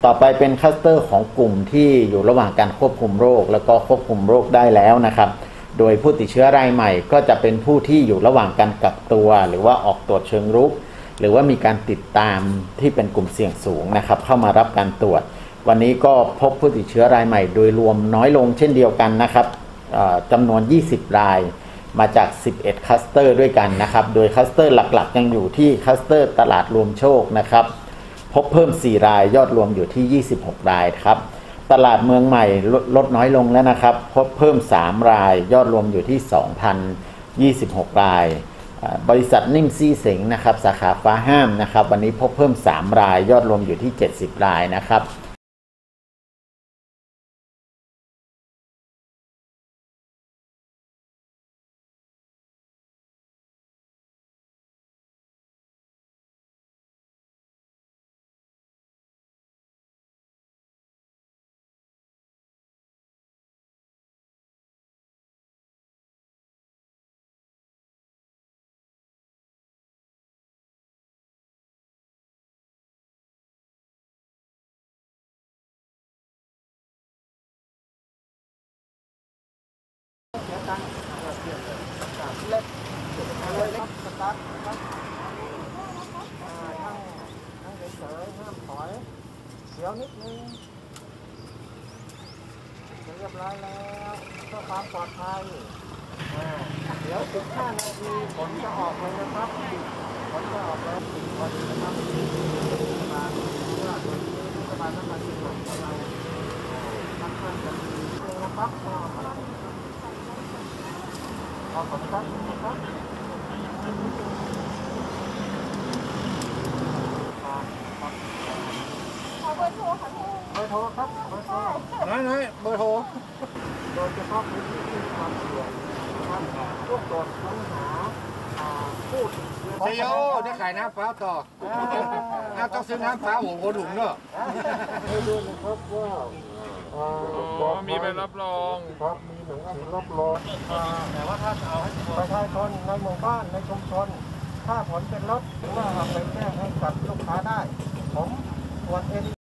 ต่อไปเป็นคลัสเตอร์ของกลุ่มที่อยู่ระหว่างการควบคุมโรคแล้วก็ควบคุมโรคได้แล้วนะครับโดยผู้ติดเชื้อรายใหม่ก็จะเป็นผู้ที่อยู่ระหว่างการกักตัวหรือว่าออกตรวจเชิงรุกหรือว่ามีการติดตามที่เป็นกลุ่มเสี่ยงสูงนะครับเข้ามารับการตรวจวันนี้ก็พบผู้ติดเชื้อรายใหม่โดยรวมน้อยลงเช่นเดียวกันนะครับจำนวน20รายมาจาก11คลัสเตอร์ด้วยกันนะครับโดยคลัสเตอร์หลักๆยังอยู่ที่คลัสเตอร์ตลาดรวมโชคนะครับพบเพิ่ม4รายยอดรวมอยู่ที่26รายครับตลาดเมืองใหม่ลดน้อยลงแล้วนะครับพบเพิ่ม3รายยอดรวมอยู่ที่ 2,026 รายบริษัทนิ่มซี่เสงนะครับสาขาฟ้าห้ามนะครับวันนี้พบเพิ่ม3รายยอดรวมอยู่ที่70รายนะครับเล็กสตาร์ทนะครับนั่งเฉยๆห้ามถอยเดี๋ยวนิดนึงเรียบร้อยแล้วเพื่อความปลอดภัยเดี๋ยว15นาทีผลจะออกเลยนะครับผลจะออกแล้วพอดีนะครับมาเพื่อโดยที่รัฐบาลนครปฐมของเราค่อนข้างจะดีนะครับขอบคุณครับขอเบอร์โทรค่ะพี่เบอร์โทรครับเบอร์โทรน้อยเบอร์โทรโดยเฉพาะพื้นที่ที่มีความเสี่ยงนะครับพวกตรวจค้นหาพูดเซโยจะขายน้ำฟ้าต่อต้องซื้อน้ำฟ้าหัวถุงเนอะให้ดูนะครับว่ามีใบรับรองครับมีหนังสือรับรองแต่ว่าถ้าเอาให้ประชาชนในหมู่บ้านในชุมชนถ้าผลเป็นลบหรือว่าเอาไปแจ้งให้กับลูกค้าได้ผมตรวจเอง